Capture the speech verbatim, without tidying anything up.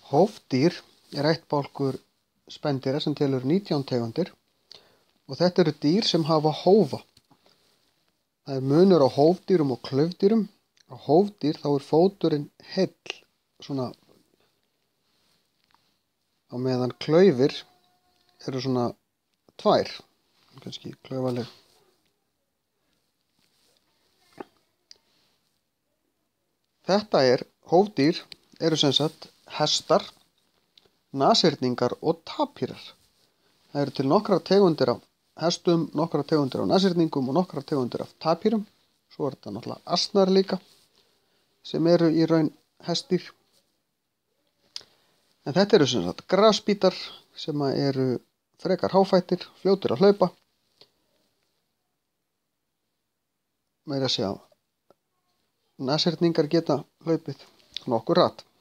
Hófdýr er ættbálkur spendýra sem telur nítján tegundir og þetta eru dýr sem hafa hófa. Það er munur á hófdýrum og klaufdýrum. Á hófdýr þá er fóturinn heill, svona, á meðan klaufir eru svona tvær, kannski klaufaleg. Þetta er, hófdýr eru sem sagt hestar, nashyrningar og tapírar. Það eru til nokkrar tegundir af hestum, nokkrar tegundir af nashyrningum og nokkrar tegundir af tapírum. Svo er þetta náttúrulega asnar líka, sem eru í raun hestdýr. En þetta eru sem sagt grasbítar sem eru frekar háfættir, fljótir að hlaupa. Meira að segja, nashyrningar geta hlaupið nokkuð hratt.